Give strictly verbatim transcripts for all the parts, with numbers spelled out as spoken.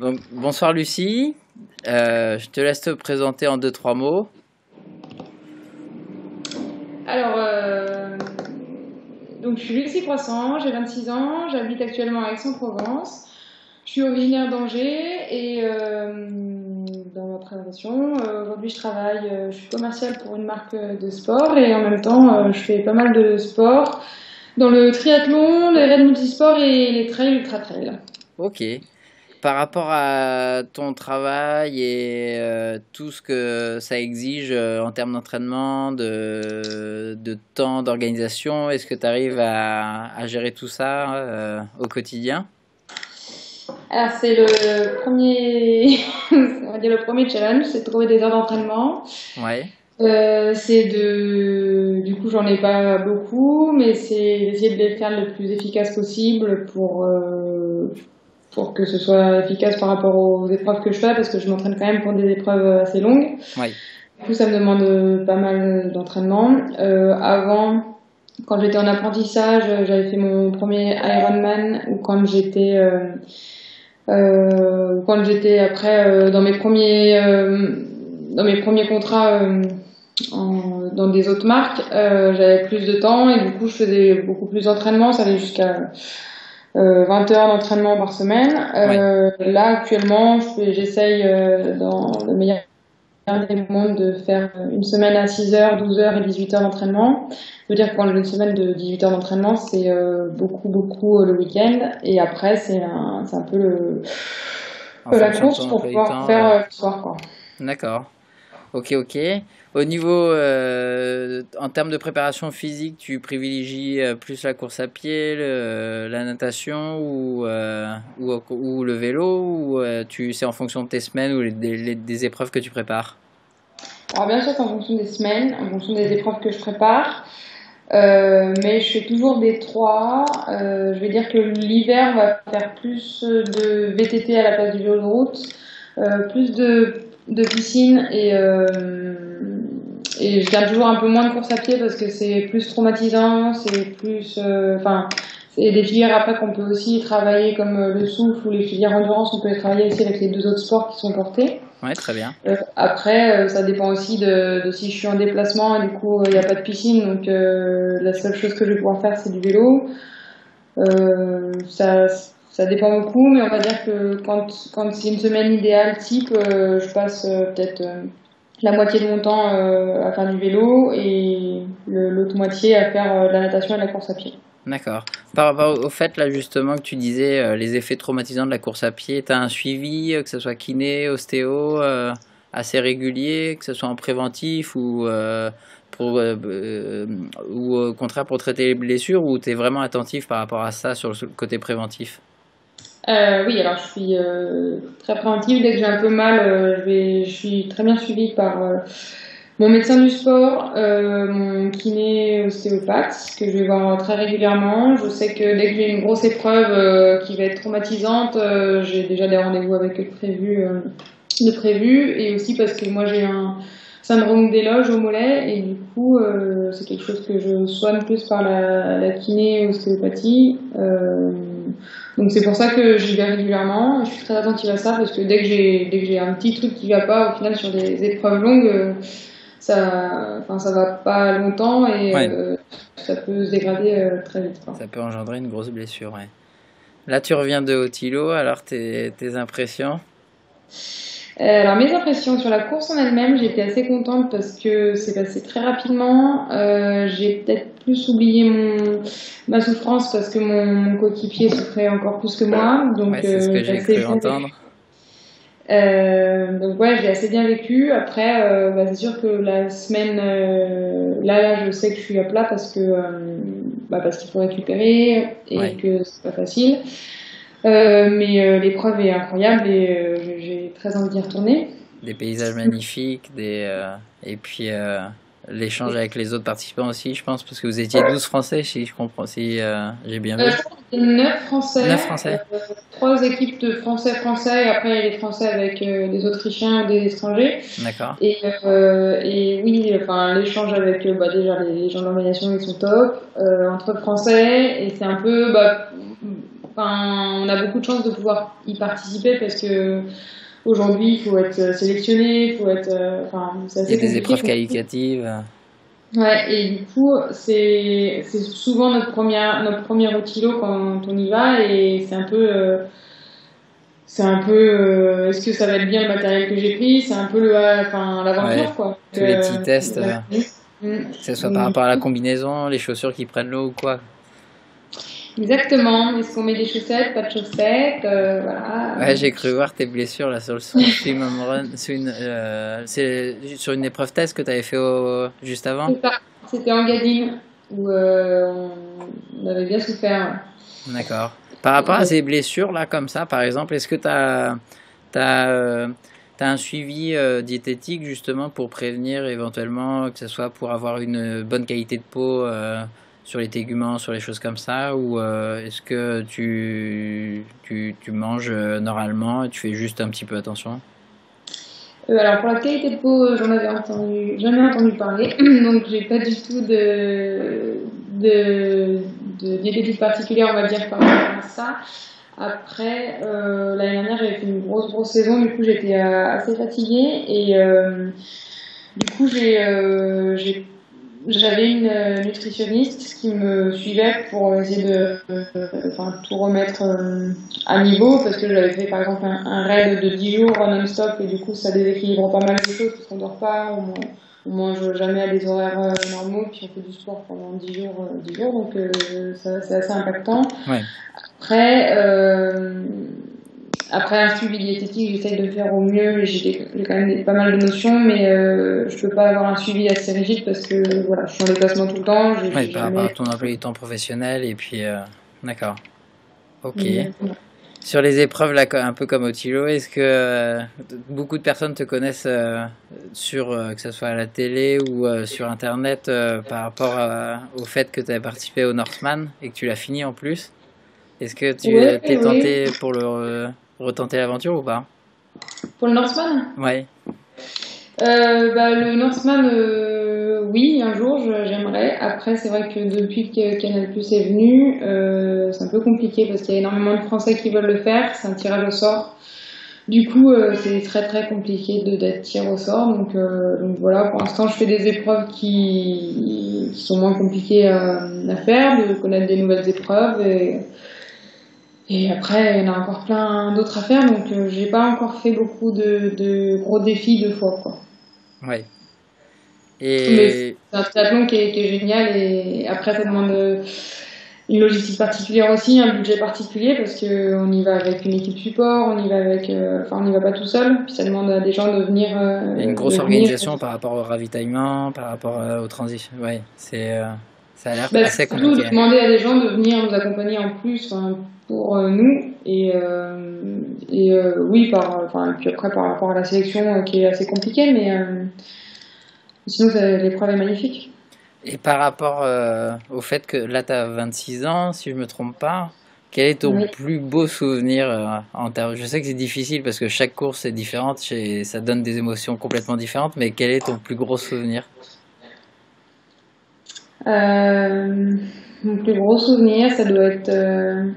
Donc, bonsoir Lucie. Euh, je te laisse te présenter en deux, trois mots. Alors, euh, donc je suis Lucie Croissant, j'ai vingt-six ans, j'habite actuellement à Aix-en-Provence. Je suis originaire d'Angers et euh, dans ma présentation, euh, aujourd'hui je travaille, euh, je suis commerciale pour une marque de sport et en même temps euh, je fais pas mal de sport dans le triathlon, les raids multisports et les trails ultra-trails. Ok. Par rapport à ton travail et euh, tout ce que ça exige euh, en termes d'entraînement, de, de temps, d'organisation, est-ce que tu arrives à, à gérer tout ça euh, au quotidien? Alors c'est le premier, on va dire le premier challenge, c'est de trouver des heures d'entraînement. Ouais, Euh, c'est de, du coup, j'en ai pas beaucoup, mais c'est d'essayer de les faire le plus efficace possible pour euh, pour que ce soit efficace par rapport aux épreuves que je fais, parce que je m'entraîne quand même pour des épreuves assez longues. ouais, Du coup, ça me demande pas mal d'entraînement. Euh, avant, quand j'étais en apprentissage, j'avais fait mon premier Ironman, ou quand j'étais euh, euh, quand j'étais après euh, dans mes premiers euh, dans mes premiers contrats. Euh, en- dans des autres marques, euh, j'avais plus de temps et du coup je faisais beaucoup plus d'entraînement, ça allait jusqu'à euh, vingt heures d'entraînement par semaine. ouais. Euh, là actuellement, je fais- j'essaye euh, dans le meilleur des mondes de faire une semaine à six heures, douze heures et dix-huit heures d'entraînement. Je veux dire que quand j'ai une semaine de dix-huit heures d'entraînement, c'est euh, beaucoup beaucoup euh, le week-end et après c'est un, c'est un peu le, En euh, la fonction de course ton pour emploi du pouvoir temps. faire euh, euh, le soir quoi. D'accord. Ok, ok. Au niveau, euh, en termes de préparation physique, tu privilégies euh, plus la course à pied, le- la natation ou, euh, ou, ou le vélo ou euh, tu c'est en fonction de tes semaines ou les- des, les- des épreuves que tu prépares? Alors bien sûr, c'est en fonction des semaines, en fonction des épreuves que je prépare. Euh, mais je fais toujours des trois. Euh, je vais dire que l'hiver, on va faire plus de V T T à la place du vélo de route, euh, plus de, de piscine et, euh, et je garde toujours un peu moins de course à pied parce que c'est plus traumatisant, c'est plus, euh, enfin, c'est des filières après qu'on peut aussi travailler comme euh, le souffle ou les filières endurance, on peut les travailler aussi avec les deux autres sports qui sont portés. Ouais, très bien. Euh, après, euh, ça dépend aussi de, de si je suis en déplacement et du coup, il n'y a pas de piscine, donc euh, la seule chose que je vais pouvoir faire, c'est du vélo. Euh, ça, ça dépend beaucoup, mais on va dire que quand, quand c'est une semaine idéale type, euh, je passe euh, peut-être euh, la moitié de mon temps euh, à faire du vélo et le- l'autre moitié à faire euh, de la natation et de la course à pied. D'accord. Par rapport au fait là justement que tu disais euh, les effets traumatisants de la course à pied, tu as un suivi, euh, que ce soit kiné, ostéo, euh, assez régulier, que ce soit en préventif ou euh, pour euh, euh, ou au contraire pour traiter les blessures ou tu es vraiment attentif par rapport à ça sur le côté préventif? Euh, oui, alors je suis euh, très préventive. Dès que j'ai un peu mal, euh, je vais, je suis très bien suivie par euh, mon médecin du sport, euh, mon kiné ostéopathe, que je vais voir très régulièrement. Je sais que dès que j'ai une grosse épreuve euh, qui va être traumatisante, euh, j'ai déjà des rendez-vous avec eux de prévus, euh, de prévus. Et aussi parce que moi j'ai un syndrome des loges au mollet et du coup euh, c'est quelque chose que je soigne plus par la, la kiné ostéopathie. Euh, donc c'est pour ça que j'y vais régulièrement. Je suis très attentive à ça parce que dès que j'ai dès que j'ai un petit truc qui va pas, au final sur des épreuves longues, euh, ça, enfin ça va pas longtemps et Ouais, euh, ça peut se dégrader euh, très vite, quoi. ça peut engendrer une grosse blessure, ouais. Là, tu reviens de Haut-Îlot, alors tes, tes impressions? Euh, alors mes impressions sur la course en elle-même, j'étais assez contente parce que c'est passé très rapidement. Euh, j'ai peut-être plus oublié mon ma souffrance parce que mon, mon coéquipier souffrait encore plus que moi, Ouais, donc c'est ce euh, que j'ai j'ai assez cru bien entendre. vécu. Euh, donc ouais, j'ai assez bien vécu. Après, euh, bah, c'est sûr que la semaine, euh, là, là, je sais que je suis à plat parce que euh, bah, parce qu'il faut récupérer et Ouais. que c'est pas facile. Euh, mais euh, l'épreuve est incroyable et euh, j'ai très envie d'y retourner. Des paysages magnifiques, des, euh, et puis euh, l'échange avec les autres participants aussi, je pense, parce que vous étiez douze Français, si je comprends, si euh, j'ai bien Euh, vu. je crois qu'il y a neuf Neuf Français, euh, Français? trois équipes de Français-Français et après il y a les Français avec euh, des Autrichiens ou des étrangers. D'accord. Et, euh, et oui, enfin l'échange avec euh, bah, déjà les gens de l'organisation ils sont top euh, entre Français et c'est un peu bah, enfin, on a beaucoup de chance de pouvoir y participer parce que aujourd'hui, il faut être sélectionné, il faut être, euh, enfin, c'est Il y assez a des épreuves compliqué. qualificatives. Ouais, et du coup, c'est c'est souvent notre première notre premier outilo quand on y va et c'est un peu euh, c'est un peu euh, est-ce que ça va être bien le matériel que j'ai pris? C'est un peu le enfin Ouais, l'aventure quoi. tous les petits Euh, tests, euh, mm. que ce soit par Donc, du rapport à la coup, combinaison, les chaussures qui prennent l'eau ou quoi. exactement. Est-ce qu'on met des chaussettes, pas de chaussettes, euh, Ouais, voilà. j'ai cru voir tes blessures là sur le swim and run. C'est une, euh, c'est sur une épreuve test que tu avais fait au, juste avant? C'est ça. C'était en Gadine où euh, on avait bien souffert. D'accord. Par rapport à ces blessures là, comme ça, par exemple, est-ce que tu as, t'as, euh, t'as un suivi euh, diététique justement pour prévenir éventuellement que ce soit pour avoir une bonne qualité de peau euh, sur les téguments, sur les choses comme ça, ou euh, est-ce que tu, tu, tu manges euh, normalement et tu fais juste un petit peu attention? Euh, alors pour la qualité de peau, euh, j'en avais entendu, jamais entendu parler, donc j'ai pas du tout de, de, de diététique particulière, on va dire, par rapport à ça. Après, euh, l'année dernière, j'avais fait une grosse grosse saison, du coup j'étais euh, assez fatiguée et euh, du coup j'ai euh, j'ai j'avais une euh, nutritionniste qui me suivait pour essayer de euh, enfin, tout remettre euh, à niveau parce que j'avais fait par exemple un, un raid de dix jours non-stop et du coup ça déséquilibre pas mal de choses parce qu'on dort pas, on, on mange jamais à des horaires euh, normaux puis on fait du sport pendant dix jours, euh, dix jours donc euh, ça, c'est assez impactant. Ouais. Après, euh, après un suivi diététique, j'essaye de le faire au mieux. J'ai j'ai quand même des- pas mal de notions, mais euh, je peux pas avoir un suivi assez rigide parce que voilà, je suis en déplacement tout le temps. J'ai Ouais, j'ai par rapport à jamais. ton emploi du temps professionnel et puis euh, d'accord. Ok. Exactement. Sur les épreuves, là, co- un peu comme au Tilo, est-ce que euh, beaucoup de personnes te connaissent euh, sur, euh, que ce soit à la télé ou euh, sur Internet euh, par rapport à- au fait que tu as participé au Northman et que tu l'as fini en plus? Est-ce que tu Oui, euh, t'es oui. tenté pour le euh, retenter l'aventure ou pas? Pour le Northman, Ouais, euh, bah, le Northman, euh, oui, un jour, je- j'aimerais. Après, c'est vrai que depuis que Canal Plus est venu, euh, c'est un peu compliqué parce qu'il y a énormément de Français qui veulent le faire. C'est un tirage au sort. Du coup, euh, c'est très très compliqué de d'être tiré au sort. Donc, euh, donc voilà, pour l'instant, je fais des épreuves qui, qui sont moins compliquées à, à faire, de connaître des nouvelles épreuves. Et, et après, il y en a encore plein d'autres à faire. Donc, euh, j'ai pas encore fait beaucoup de, de gros défis deux fois, quoi. ouais. Mais c'est Et un triathlon qui est, qui est génial. Et après, ça demande euh, une logistique particulière aussi, un budget particulier parce que on y va avec une équipe support, on y va avec, euh, enfin on n'y va pas tout seul. Puis ça demande à des gens de venir, il y a une euh, grosse de venir. organisation par rapport au ravitaillement, par rapport euh, aux transitions. Ouais, c'est, euh, ça a l'air Bah, assez c'est surtout de compliqué. demander à des gens de venir nous accompagner en plus, enfin, pour euh, nous. Et, euh, et euh, oui, par, enfin, et puis après par rapport à la sélection euh, qui est assez compliquée, mais euh, sinon ça- l'épreuve est magnifique. Et par rapport euh, au fait que là, tu as vingt-six ans, si je me trompe pas, quel est ton Oui. plus beau souvenir euh, en termes... Je sais que c'est difficile parce que chaque course est différente et ça donne des émotions complètement différentes, mais quel est ton plus gros souvenir? Euh, mon plus gros souvenir, ça doit être. euh,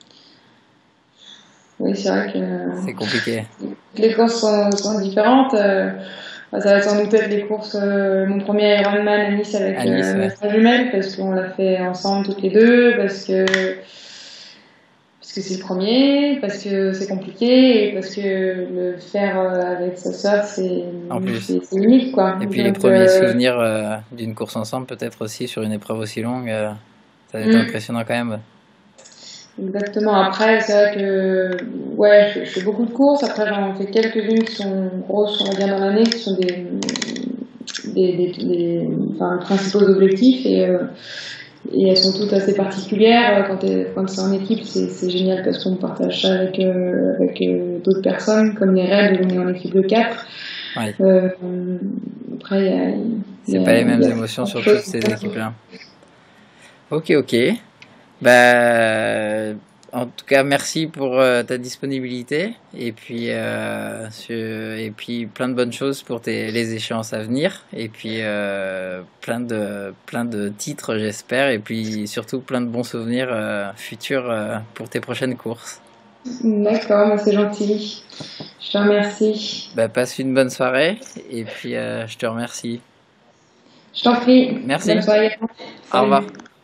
Oui, c'est vrai que C'est compliqué. les courses sont, sont différentes. Euh, bah, ça va sans doute être les courses, euh, mon premier Ironman à Nice avec À Nice, euh, mes ouais. frères jumelles, parce qu'on l'a fait ensemble toutes les deux, parce que parce que c'est le premier, parce que c'est compliqué, et parce que le faire euh, avec sa sœur, c'est En plus. c'est c'est unique, quoi. Et puis les Donc, premiers euh, souvenirs euh, d'une course ensemble, peut-être aussi sur une épreuve aussi longue, euh, ça va être mm, impressionnant quand même. exactement. Après, c'est vrai que ouais, je, je fais beaucoup de courses. Après, j'en fais quelques-unes qui sont grosses, on va dire, dans l'année, qui sont des des, des, des enfin, principaux objectifs et, euh, et elles sont toutes assez particulières. Quand, t'es- quand c'est en équipe, c'est c'est génial parce qu'on partage ça avec, euh, avec euh, d'autres personnes, comme les raids où on est en équipe de quatre. Ouais. Euh, après, il y a, il y C'est a, pas les mêmes il y a émotions plein de sur toutes choses. ces équipes-là. Ok, ok. Bah, En tout cas, merci pour euh, ta disponibilité et puis, euh, sur- et puis plein de bonnes choses pour tes, les échéances à venir et puis euh, plein de, plein de titres, j'espère, et puis surtout plein de bons souvenirs euh, futurs euh, pour tes prochaines courses. D'accord, bah, c'est gentil. Je te remercie. Bah, passe une bonne soirée et puis euh, je te remercie. Je t'en prie. Bonne Merci, soirée. au revoir. Salut.